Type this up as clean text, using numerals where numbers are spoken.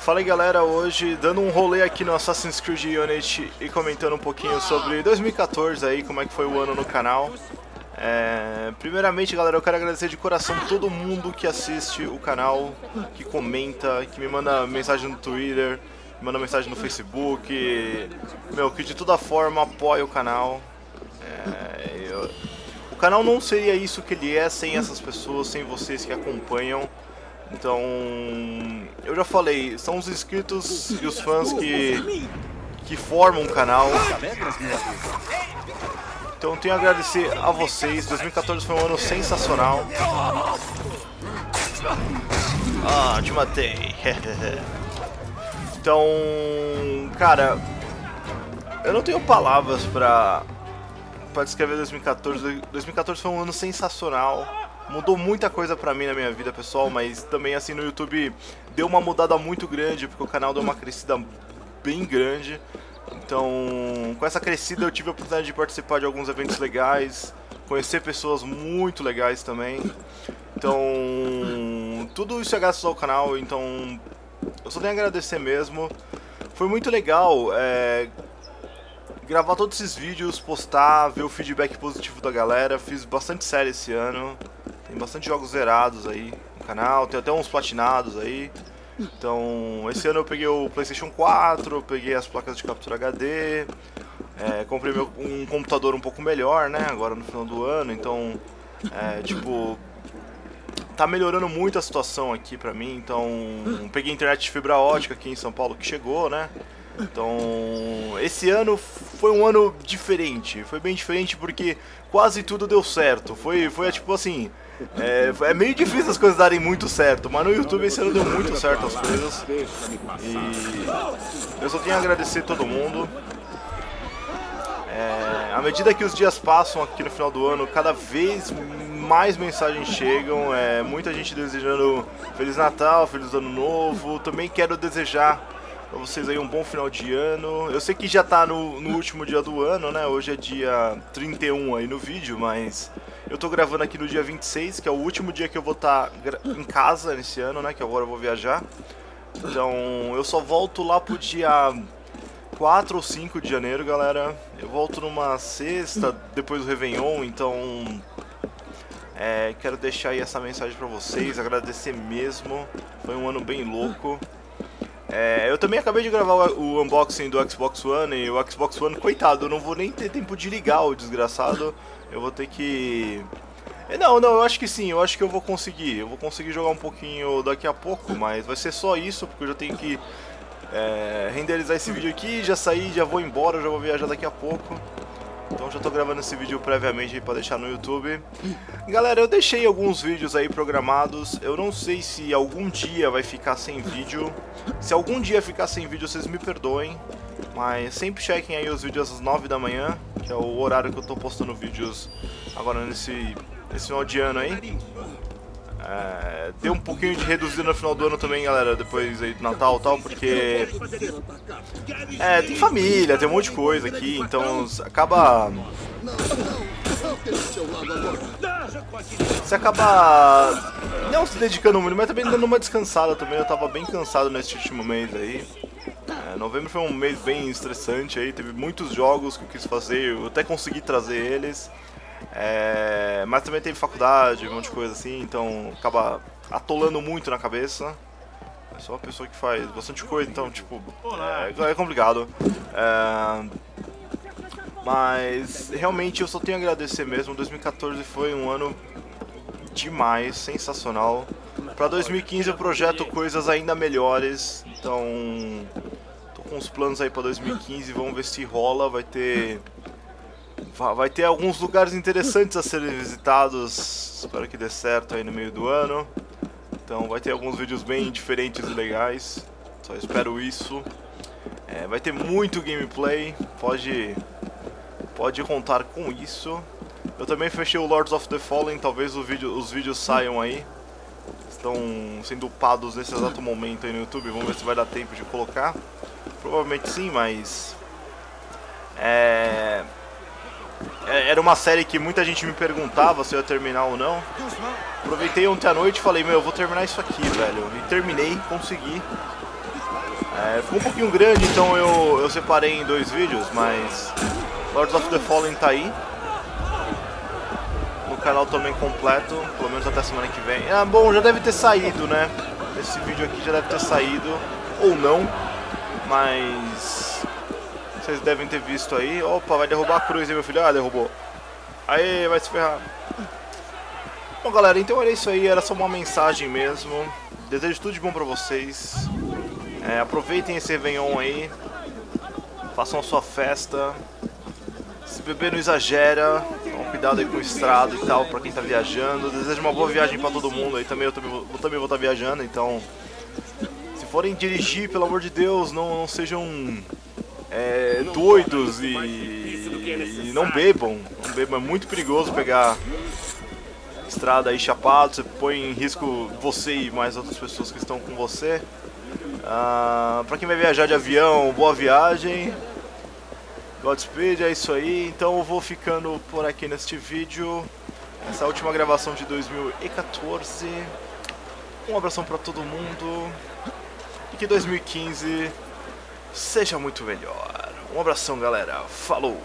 Fala aí galera, hoje dando um rolê aqui no Assassin's Creed Unity e comentando um pouquinho sobre 2014 aí, como é que foi o ano no canal. Primeiramente galera, eu quero agradecer de coração todo mundo que assiste o canal, que comenta, que me manda mensagem no Twitter, me manda mensagem no Facebook, que de toda forma apoia o canal. O canal não seria isso que ele é sem essas pessoas, sem vocês que acompanham. Então, eu já falei, são os inscritos e os fãs que formam o canal. Então eu tenho a agradecer a vocês. 2014 foi um ano sensacional. Ah, te matei. Então, cara, eu não tenho palavras pra descrever 2014. 2014 foi um ano sensacional. Mudou muita coisa pra mim na minha vida pessoal, mas também assim no YouTube deu uma mudada muito grande, porque o canal deu uma crescida bem grande. Então, com essa crescida eu tive a oportunidade de participar de alguns eventos legais, conhecer pessoas muito legais também. Então, tudo isso é graças ao canal, então eu só tenho a agradecer mesmo. Foi muito legal gravar todos esses vídeos, postar, ver o feedback positivo da galera. Fiz bastante série esse ano. Tem bastante jogos zerados aí no canal, tem até uns platinados aí. Então, esse ano eu peguei o PlayStation 4, eu peguei as placas de captura HD, comprei um computador um pouco melhor, né, agora no final do ano. Então, tá melhorando muito a situação aqui pra mim. Então, peguei internet de fibra ótica aqui em São Paulo que chegou, né. Então, esse ano foi um ano diferente, foi bem diferente porque quase tudo deu certo. Foi tipo assim, é meio difícil as coisas darem muito certo, mas no YouTube esse ano deu muito certo as coisas. E eu só tenho a agradecer todo mundo. À medida que os dias passam aqui no final do ano, cada vez mais mensagens chegam, muita gente desejando Feliz Natal, Feliz Ano Novo. Também quero desejar pra vocês aí um bom final de ano. Eu sei que já tá no último dia do ano, né? Hoje é dia 31 aí no vídeo, mas eu tô gravando aqui no dia 26, que é o último dia que eu vou estar em casa nesse ano, né? Que agora eu vou viajar. Então eu só volto lá pro dia 4 ou 5 de janeiro, galera. Eu volto numa sexta, depois do Réveillon, então quero deixar aí essa mensagem pra vocês, agradecer mesmo. Foi um ano bem louco. Eu também acabei de gravar o unboxing do Xbox One, e o Xbox One, coitado, eu não vou nem ter tempo de ligar o desgraçado. Eu vou ter que... Não, eu acho que sim, eu acho que eu vou conseguir. Eu vou conseguir jogar um pouquinho daqui a pouco, mas vai ser só isso, porque eu já tenho que renderizar esse vídeo aqui, já sair, já vou embora, já vou viajar daqui a pouco. Então já tô gravando esse vídeo previamente aí pra deixar no YouTube. Galera, eu deixei alguns vídeos aí programados. Eu não sei se algum dia vai ficar sem vídeo. Se algum dia ficar sem vídeo, vocês me perdoem. Mas sempre chequem aí os vídeos às 9 da manhã, que é o horário que eu tô postando vídeos agora nesse final de ano aí. Deu um pouquinho de reduzida no final do ano também, galera, depois aí do Natal e tal, porque tem família, tem um monte de coisa aqui, então você acaba não se dedicando muito, mas também dando uma descansada também. Eu tava bem cansado nesse último mês aí. Novembro foi um mês bem estressante aí, teve muitos jogos que eu quis fazer, eu até consegui trazer eles. Mas também teve faculdade, um monte de coisa assim, então acaba atolando muito na cabeça. Eu sou uma pessoa que faz bastante coisa, então tipo, é complicado. Mas realmente eu só tenho a agradecer mesmo. 2014 foi um ano demais, sensacional. Pra 2015 eu projeto coisas ainda melhores, então tô com uns planos aí pra 2015, vamos ver se rola. Vai ter alguns lugares interessantes a serem visitados, espero que dê certo aí no meio do ano. Então vai ter alguns vídeos bem diferentes e legais, só espero isso. Vai ter muito gameplay, pode contar com isso. Eu também fechei o Lords of the Fallen, talvez os vídeos saiam aí. Estão sendo upados nesse exato momento aí no YouTube, vamos ver se vai dar tempo de colocar. Provavelmente sim, mas... era uma série que muita gente me perguntava se eu ia terminar ou não. Aproveitei ontem à noite e falei, eu vou terminar isso aqui, velho. E terminei, consegui. Ficou um pouquinho grande, então eu separei em 2 vídeos, mas Lords of the Fallen tá aí. No canal também completo, pelo menos até semana que vem. Ah, bom, já deve ter saído, né? Esse vídeo aqui já deve ter saído, ou não, mas vocês devem ter visto aí. Opa, vai derrubar a cruz aí, meu filho. Ah, derrubou. Aê, vai se ferrar. Bom, galera, então era isso aí, era só uma mensagem mesmo. Desejo tudo de bom pra vocês. Aproveitem esse Réveillon aí. Façam a sua festa. Se beber não exagera. Então, cuidado aí com o estrado e tal, pra quem tá viajando. Desejo uma boa viagem pra todo mundo aí. Eu também vou estar viajando, então... Se forem dirigir, pelo amor de Deus, não sejam doidos e não bebam. Não bebam, é muito perigoso pegar estrada aí chapado. Você põe em risco você e mais outras pessoas que estão com você. Pra quem vai viajar de avião, boa viagem. Godspeed, é isso aí. Então eu vou ficando por aqui neste vídeo. Essa última gravação de 2014. Um abração pra todo mundo. E que 2015 seja muito melhor. Um abração, galera. Falou!